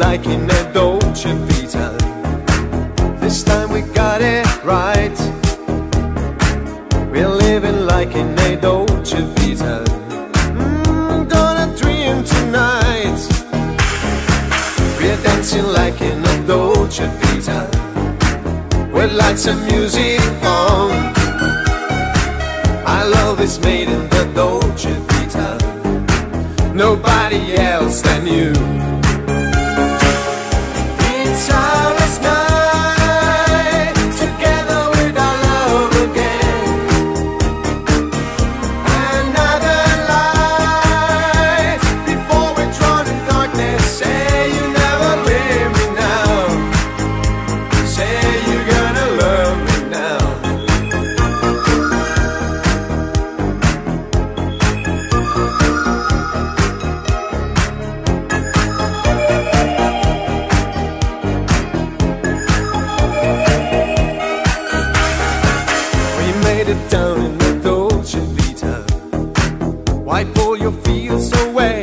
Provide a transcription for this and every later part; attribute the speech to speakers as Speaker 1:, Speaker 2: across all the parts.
Speaker 1: like in a Dolce Vita. This time we got it right. We're living like in a Dolce Vita. Gonna dream tonight. We're dancing like in a Dolce Vita, with lights and music on. Our love is made in the Dolce Vita, nobody else than you. It's our last night, together with our love again. Another light, before we drown in darkness. Say you never leave me now. Say you're gonna love me now. It down in the Dolce Vita. Wipe all your fears away.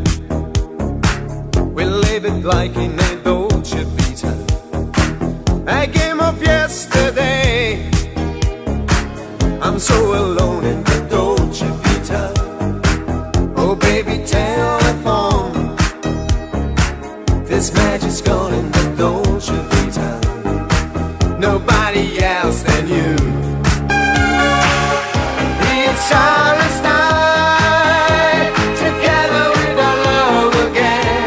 Speaker 1: We live it like in a Dolce Vita, a game of yesterday. I'm so alone in the Dolce Vita. Oh baby, telephone. This magic's gone in the Dolce Vita, nobody else than you. It's our last night, together with our love again.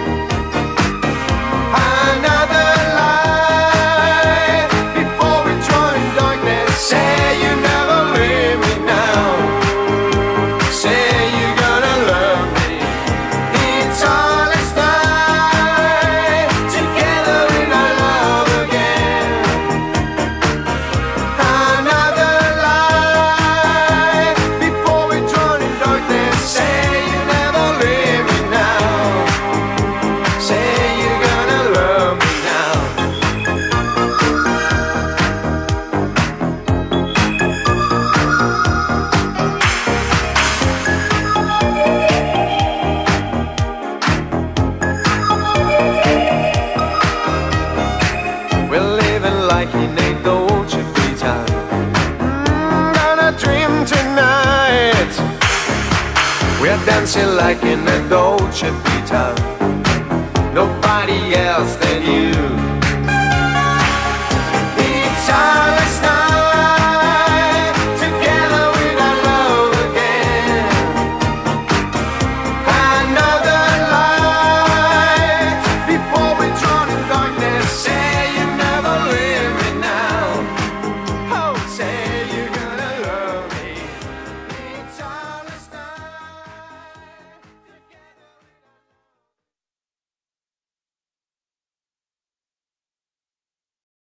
Speaker 1: Another light, before we join darkness. Say you never leave me now. Say you're gonna love me. It's our last night, together with our love again. Another light, before we drown in darkness. Say you never leave me now. Say you're gonna love me now. We're living like in a Dolce Vita. Gonna dream tonight. We're dancing like in a Dolce Vita, nobody else than you.